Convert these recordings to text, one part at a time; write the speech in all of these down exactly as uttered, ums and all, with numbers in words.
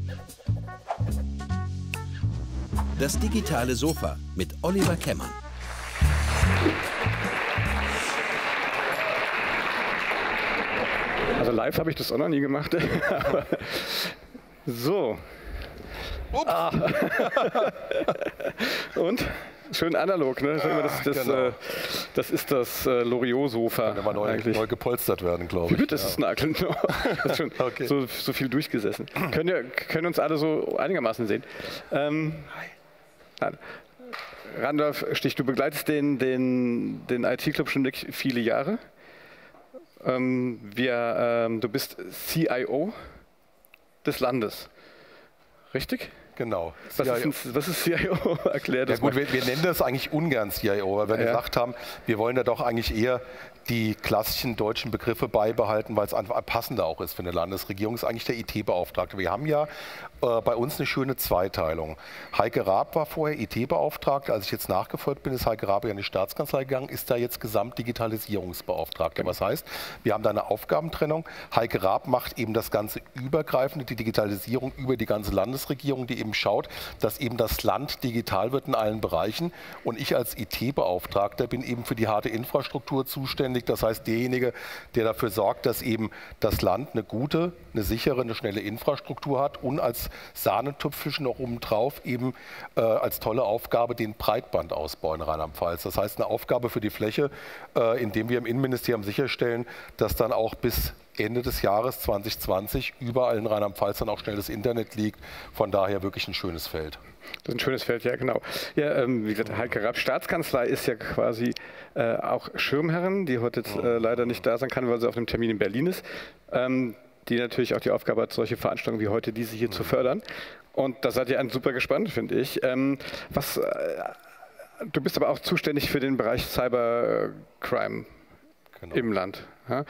Das digitale Sofa mit Oliver Kemmern. Also live habe ich das auch noch nie gemacht. So. Ah. Und? Schön analog, ne? Das, das, das, genau. äh, das ist das äh, Loriot-Sofa. Kann aber neu, neu gepolstert werden, glaube ich. Das ist nageln. Das ist schon okay. so, so viel durchgesessen. Können, ja, können uns alle so einigermaßen sehen. Ähm, Randolph Stich, du begleitest den, den, den I T-Club schon wirklich viele Jahre. Ähm, wir, ähm, du bist C I O des Landes, richtig? Genau. Was ist, ein, was ist C I O? Erklär das ja, gut, mal. wir, wir nennen das eigentlich ungern C I O, weil wir ja. gesagt haben, wir wollen da doch eigentlich eher die klassischen deutschen Begriffe beibehalten, weil es einfach passender auch ist für eine Landesregierung, ist eigentlich der I T-Beauftragte. Wir haben ja äh, bei uns eine schöne Zweiteilung. Heike Raab war vorher I T-Beauftragte, als ich jetzt nachgefolgt bin, ist Heike Raab ja in die Staatskanzlei gegangen, ist da jetzt Gesamtdigitalisierungsbeauftragte. Was heißt, wir haben da eine Aufgabentrennung. Heike Raab macht eben das ganze Übergreifende, die Digitalisierung über die ganze Landesregierung, die eben schaut, dass eben das Land digital wird in allen Bereichen. Und ich als I T-Beauftragter bin eben für die harte Infrastruktur zuständig. Das heißt, derjenige, der dafür sorgt, dass eben das Land eine gute, eine sichere, eine schnelle Infrastruktur hat und als Sahnetüpfelchen noch obendrauf eben äh, als tolle Aufgabe den Breitbandausbau in Rheinland-Pfalz. Das heißt, eine Aufgabe für die Fläche, äh, indem wir im Innenministerium sicherstellen, dass dann auch bis Ende des Jahres zwanzig zwanzig überall in Rheinland-Pfalz dann auch schnelles Internet liegt. Von daher wirklich ein schönes Feld. Das ist ein schönes Feld, ja genau. Ja, ähm, wie gesagt, Heike Raab, Staatskanzlei ist ja quasi äh, auch Schirmherrin, die heute jetzt äh, leider nicht da sein kann, weil sie auf einem Termin in Berlin ist. Ähm, die natürlich auch die Aufgabe hat, solche Veranstaltungen wie heute diese hier mhm. zu fördern. Und da seid ihr ein super gespannt, finde ich. Ähm, was, äh, du bist aber auch zuständig für den Bereich Cybercrime genau. im Land. Ja?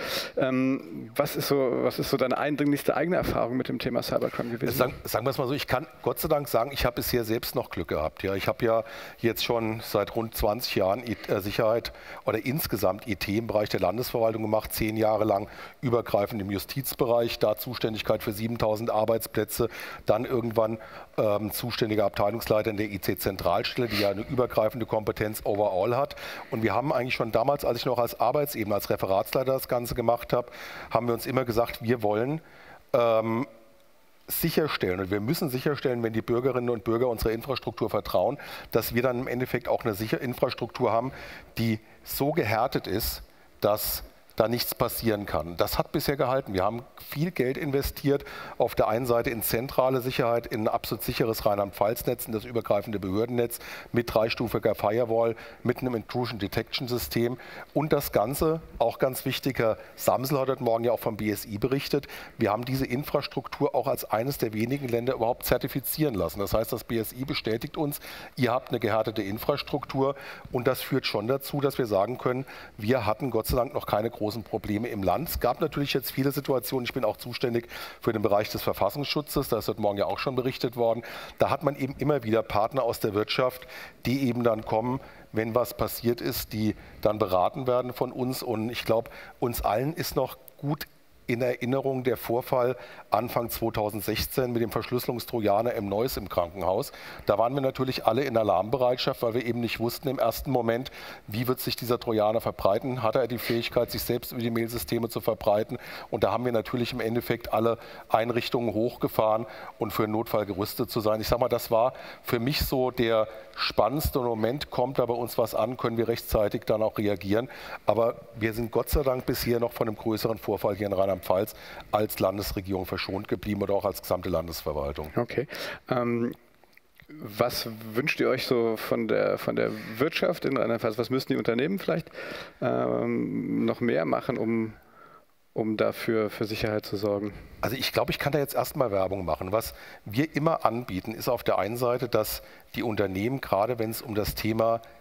Ähm, was, ist so, was ist so deine eindringlichste eigene Erfahrung mit dem Thema Cybercrime gewesen? Sagen, sagen wir es mal so, ich kann Gott sei Dank sagen, ich habe bisher selbst noch Glück gehabt. Ja, ich habe ja jetzt schon seit rund zwanzig Jahren Sicherheit oder insgesamt I T im Bereich der Landesverwaltung gemacht, zehn Jahre lang übergreifend im Justizbereich, da Zuständigkeit für siebentausend Arbeitsplätze, dann irgendwann ähm, zuständiger Abteilungsleiter in der I C-Zentralstelle, die ja eine übergreifende Kompetenz overall hat. Und wir haben eigentlich schon damals, als ich noch als Arbeitsebene, als Referatsleiter das Ganze gemacht habe, haben wir uns immer gesagt, wir wollen ähm, sicherstellen und wir müssen sicherstellen, wenn die Bürgerinnen und Bürger unserer Infrastruktur vertrauen, dass wir dann im Endeffekt auch eine sichere Infrastruktur haben, die so gehärtet ist, dass da nichts passieren kann. Das hat bisher gehalten. Wir haben viel Geld investiert, auf der einen Seite in zentrale Sicherheit, in ein absolut sicheres Rheinland-Pfalz-Netz, in das übergreifende Behördennetz mit dreistufiger Firewall, mit einem Intrusion-Detection-System und das Ganze, auch ganz wichtig, Herr Samsel hat heute Morgen ja auch vom B S I berichtet, wir haben diese Infrastruktur auch als eines der wenigen Länder überhaupt zertifizieren lassen. Das heißt, das B S I bestätigt uns, ihr habt eine gehärtete Infrastruktur und das führt schon dazu, dass wir sagen können, wir hatten Gott sei Dank noch keine großen Probleme im Land. Es gab natürlich jetzt viele Situationen, ich bin auch zuständig für den Bereich des Verfassungsschutzes, da ist heute Morgen ja auch schon berichtet worden, da hat man eben immer wieder Partner aus der Wirtschaft, die eben dann kommen, wenn was passiert ist, die dann beraten werden von uns und ich glaube, uns allen ist noch gut in Erinnerung der Vorfall Anfang zweitausendsechzehn mit dem Verschlüsselungstrojaner im Neuss im Krankenhaus. Da waren wir natürlich alle in Alarmbereitschaft, weil wir eben nicht wussten im ersten Moment, wie wird sich dieser Trojaner verbreiten. Hat er die Fähigkeit, sich selbst über die Mailsysteme zu verbreiten? Und da haben wir natürlich im Endeffekt alle Einrichtungen hochgefahren und für einen Notfall gerüstet zu sein. Ich sage mal, das war für mich so der spannendste Moment. Kommt da bei uns was an, können wir rechtzeitig dann auch reagieren. Aber wir sind Gott sei Dank bisher noch von einem größeren Vorfall hier in Rheinland-Pfalz als Landesregierung verschont geblieben oder auch als gesamte Landesverwaltung. Okay. Ähm, was wünscht ihr euch so von der, von der Wirtschaft in Rheinland-Pfalz? Was müssen die Unternehmen vielleicht ähm, noch mehr machen, um, um dafür für Sicherheit zu sorgen? Also ich glaube, ich kann da jetzt erstmal Werbung machen. Was wir immer anbieten, ist auf der einen Seite, dass die Unternehmen, gerade wenn es um das Thema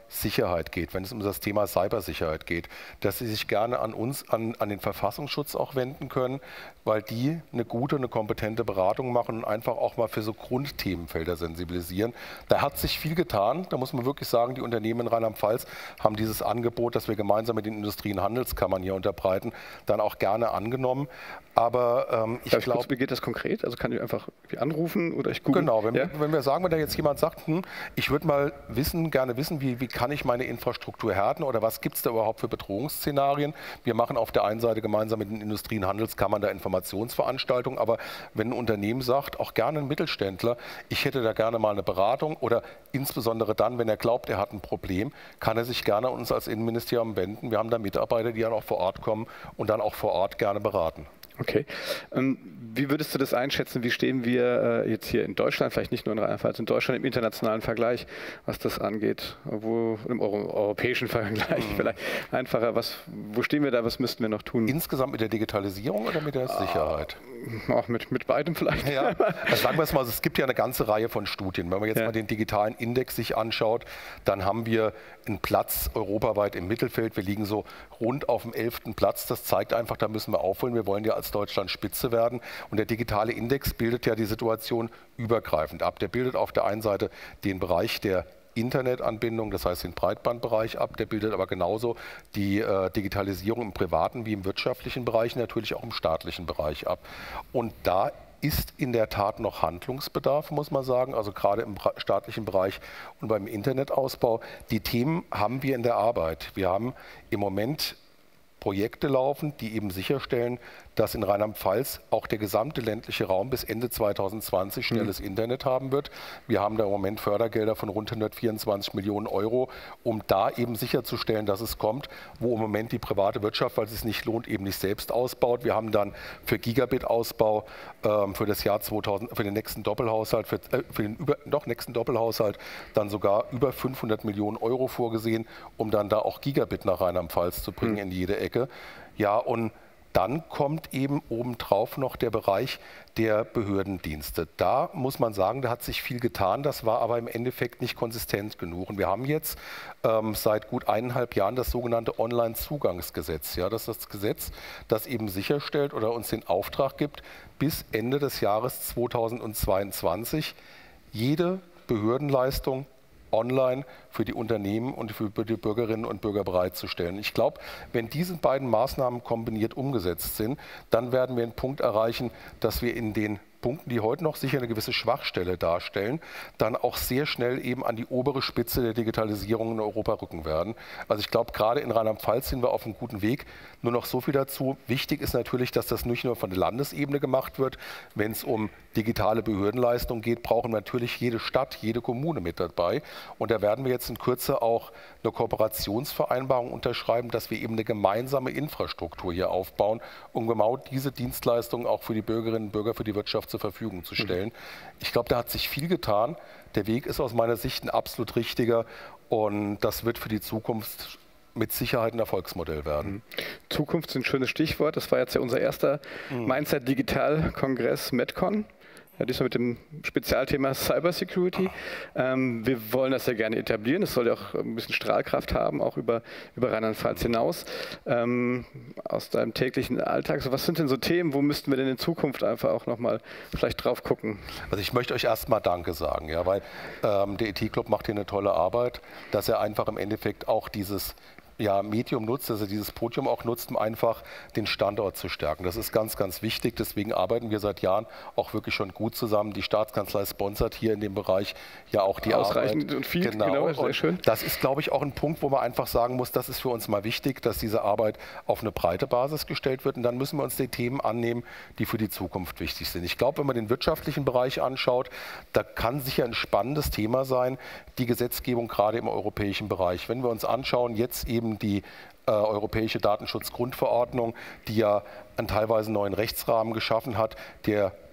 Sicherheit geht, wenn es um das Thema Cybersicherheit geht, dass sie sich gerne an uns, an, an den Verfassungsschutz auch wenden können, weil die eine gute, eine kompetente Beratung machen und einfach auch mal für so Grundthemenfelder sensibilisieren. Da hat sich viel getan. Da muss man wirklich sagen, die Unternehmen in Rheinland-Pfalz haben dieses Angebot, das wir gemeinsam mit den Industrie- und Handelskammern hier unterbreiten, dann auch gerne angenommen. Aber ähm, ich glaube... Wie geht das konkret? Also kann ich einfach anrufen oder ich google? Genau, wenn, ja? wenn wir sagen, wenn da jetzt jemand sagt, hm, ich würde mal wissen, gerne wissen, wie, wie kann ich meine Infrastruktur härten oder was gibt es da überhaupt für Bedrohungsszenarien? Wir machen auf der einen Seite gemeinsam mit den Industrie- und Handelskammern da Informationsveranstaltungen, aber wenn ein Unternehmen sagt, auch gerne ein Mittelständler, ich hätte da gerne mal eine Beratung oder insbesondere dann, wenn er glaubt, er hat ein Problem, kann er sich gerne an uns als Innenministerium wenden. Wir haben da Mitarbeiter, die dann auch vor Ort kommen und dann auch vor Ort gerne beraten. Okay. Ähm, wie würdest du das einschätzen? Wie stehen wir äh, jetzt hier in Deutschland, vielleicht nicht nur in Rheinland-Pfalz, in Deutschland im internationalen Vergleich, was das angeht? Wo, im Euro europäischen Vergleich mhm. vielleicht einfacher. Was, wo stehen wir da? Was müssten wir noch tun? Insgesamt mit der Digitalisierung oder mit der Sicherheit? Auch mit, mit beidem vielleicht. Ja, also sagen wir es mal, es gibt ja eine ganze Reihe von Studien. Wenn man jetzt ja. mal den digitalen Index sich anschaut, dann haben wir einen Platz europaweit im Mittelfeld. Wir liegen so rund auf dem elften Platz. Das zeigt einfach, da müssen wir aufholen. Wir wollen ja als Deutschland Spitze werden. Und der digitale Index bildet ja die Situation übergreifend ab. Der bildet auf der einen Seite den Bereich der Internetanbindung, das heißt den Breitbandbereich ab, der bildet aber genauso die äh, Digitalisierung im privaten wie im wirtschaftlichen Bereich, natürlich auch im staatlichen Bereich ab. Und da ist in der Tat noch Handlungsbedarf, muss man sagen, also gerade im staatlichen Bereich und beim Internetausbau. Die Themen haben wir in der Arbeit. Wir haben im Moment Projekte laufen, die eben sicherstellen, dass in Rheinland-Pfalz auch der gesamte ländliche Raum bis Ende zweitausendzwanzig schnelles mhm. Internet haben wird. Wir haben da im Moment Fördergelder von rund hundertvierundzwanzig Millionen Euro, um da eben sicherzustellen, dass es kommt, wo im Moment die private Wirtschaft, weil es sich nicht lohnt, eben nicht selbst ausbaut. Wir haben dann für Gigabit-Ausbau ähm, für das Jahr zweitausend, für den nächsten Doppelhaushalt, für, äh, für den über, doch nächsten Doppelhaushalt dann sogar über fünfhundert Millionen Euro vorgesehen, um dann da auch Gigabit nach Rheinland-Pfalz zu bringen mhm. in jede Ecke. Ja, und dann kommt eben obendrauf noch der Bereich der Behördendienste. Da muss man sagen, da hat sich viel getan, das war aber im Endeffekt nicht konsistent genug. Und wir haben jetzt ähm, seit gut eineinhalb Jahren das sogenannte Online-Zugangsgesetz. Ja, das ist das Gesetz, das eben sicherstellt oder uns den Auftrag gibt, bis Ende des Jahres zweitausendzweiundzwanzig jede Behördenleistung online für die Unternehmen und für die Bürgerinnen und Bürger bereitzustellen. Ich glaube, wenn diese beiden Maßnahmen kombiniert umgesetzt sind, dann werden wir einen Punkt erreichen, dass wir in den Punkten, die heute noch sicher eine gewisse Schwachstelle darstellen, dann auch sehr schnell eben an die obere Spitze der Digitalisierung in Europa rücken werden. Also ich glaube, gerade in Rheinland-Pfalz sind wir auf einem guten Weg. Nur noch so viel dazu. Wichtig ist natürlich, dass das nicht nur von der Landesebene gemacht wird. Wenn es um digitale Behördenleistung geht, brauchen wir natürlich jede Stadt, jede Kommune mit dabei. Und da werden wir jetzt in Kürze auch eine Kooperationsvereinbarung unterschreiben, dass wir eben eine gemeinsame Infrastruktur hier aufbauen, um genau diese Dienstleistungen auch für die Bürgerinnen und Bürger, für die Wirtschaft zur Verfügung zu stellen. Mhm. Ich glaube, da hat sich viel getan. Der Weg ist aus meiner Sicht ein absolut richtiger und das wird für die Zukunft mit Sicherheit ein Erfolgsmodell werden. Mhm. Zukunft ist ein schönes Stichwort. Das war jetzt ja unser erster mhm. Mindset Digital Kongress MedCon. Ja, diesmal mit dem Spezialthema Cybersecurity. Ähm, wir wollen das ja gerne etablieren. Es soll ja auch ein bisschen Strahlkraft haben, auch über, über Rheinland-Pfalz hinaus. Ähm, aus deinem täglichen Alltag. So, was sind denn so Themen, wo müssten wir denn in Zukunft einfach auch nochmal vielleicht drauf gucken? Also ich möchte euch erstmal Danke sagen, ja, weil ähm, der I T-Club macht hier eine tolle Arbeit, dass er einfach im Endeffekt auch dieses ja, Medium nutzt, also dieses Podium auch nutzt, um einfach den Standort zu stärken. Das ist ganz, ganz wichtig. Deswegen arbeiten wir seit Jahren auch wirklich schon gut zusammen. Die Staatskanzlei sponsert hier in dem Bereich ja auch die Ausreichend Arbeit. Und viel, genau, genau sehr und schön. Das ist, glaube ich, auch ein Punkt, wo man einfach sagen muss, das ist für uns mal wichtig, dass diese Arbeit auf eine breite Basis gestellt wird. Und dann müssen wir uns die Themen annehmen, die für die Zukunft wichtig sind. Ich glaube, wenn man den wirtschaftlichen Bereich anschaut, da kann sicher ein spannendes Thema sein, die Gesetzgebung gerade im europäischen Bereich. Wenn wir uns anschauen, jetzt eben die äh, Europäische Datenschutzgrundverordnung, die ja einen teilweise neuen Rechtsrahmen geschaffen hat, der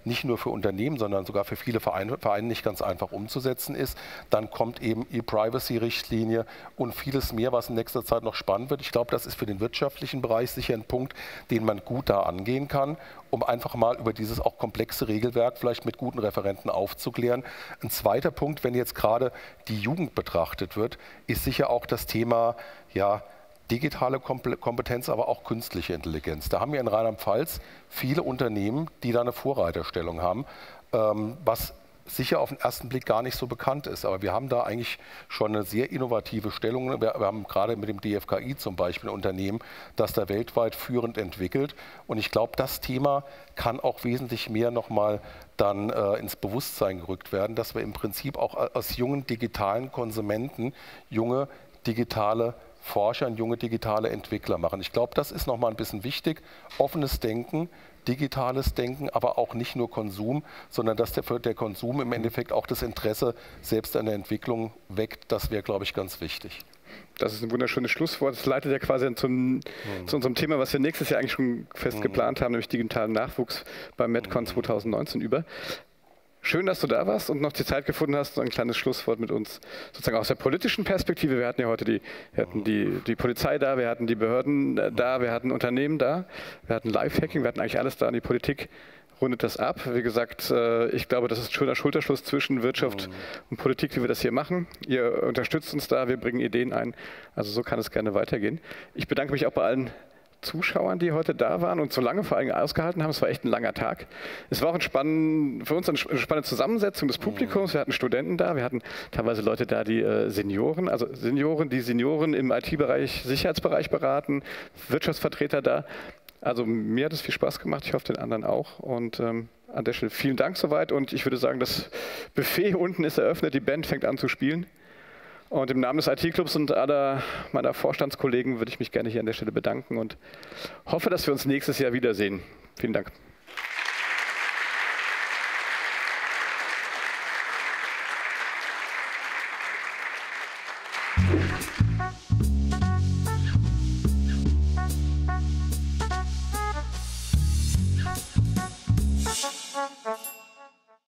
nicht nur für Unternehmen, sondern sogar für viele Vereine, Vereine nicht ganz einfach umzusetzen ist. Dann kommt eben E-Privacy-Richtlinie und vieles mehr, was in nächster Zeit noch spannend wird. Ich glaube, das ist für den wirtschaftlichen Bereich sicher ein Punkt, den man gut da angehen kann, um einfach mal über dieses auch komplexe Regelwerk vielleicht mit guten Referenten aufzuklären. Ein zweiter Punkt, wenn jetzt gerade die Jugend betrachtet wird, ist sicher auch das Thema, ja, digitale Kompetenz, aber auch künstliche Intelligenz. Da haben wir in Rheinland-Pfalz viele Unternehmen, die da eine Vorreiterstellung haben, ähm, was sicher auf den ersten Blick gar nicht so bekannt ist. Aber wir haben da eigentlich schon eine sehr innovative Stellung. Wir, wir haben gerade mit dem D F K I zum Beispiel ein Unternehmen, das da weltweit führend entwickelt. Und ich glaube, das Thema kann auch wesentlich mehr nochmal dann äh, ins Bewusstsein gerückt werden, dass wir im Prinzip auch aus jungen digitalen Konsumenten junge digitale Forscher und junge digitale Entwickler machen. Ich glaube, das ist nochmal ein bisschen wichtig. Offenes Denken, digitales Denken, aber auch nicht nur Konsum, sondern dass der, der Konsum im Endeffekt auch das Interesse selbst an der Entwicklung weckt. Das wäre, glaube ich, ganz wichtig. Das ist ein wunderschönes Schlusswort. Das leitet ja quasi zum, mhm. zu unserem Thema, was wir nächstes Jahr eigentlich schon fest mhm. geplant haben, nämlich digitalen Nachwuchs beim MedCon mhm. zwanzig neunzehn über. Schön, dass du da warst und noch die Zeit gefunden hast, ein kleines Schlusswort mit uns sozusagen aus der politischen Perspektive. Wir hatten ja heute die, wir hatten die, die Polizei da, wir hatten die Behörden da, wir hatten Unternehmen da, wir hatten Lifehacking, wir hatten eigentlich alles da und die Politik rundet das ab. Wie gesagt, ich glaube, das ist ein schöner Schulterschluss zwischen Wirtschaft und Politik, wie wir das hier machen. Ihr unterstützt uns da, wir bringen Ideen ein. Also so kann es gerne weitergehen. Ich bedanke mich auch bei allen Zuschauern, die heute da waren und so lange vor allem ausgehalten haben. Es war echt ein langer Tag. Es war auch ein spann- für uns eine spannende Zusammensetzung des Publikums. Wir hatten Studenten da, wir hatten teilweise Leute da, die äh, Senioren, also Senioren, die Senioren im I T-Bereich, Sicherheitsbereich beraten, Wirtschaftsvertreter da. Also mir hat es viel Spaß gemacht, ich hoffe den anderen auch. Und ähm, an der Stelle vielen Dank soweit und ich würde sagen, das Buffet unten ist eröffnet, die Band fängt an zu spielen. Und im Namen des I T-Clubs und aller meiner Vorstandskollegen würde ich mich gerne hier an der Stelle bedanken und hoffe, dass wir uns nächstes Jahr wiedersehen. Vielen Dank.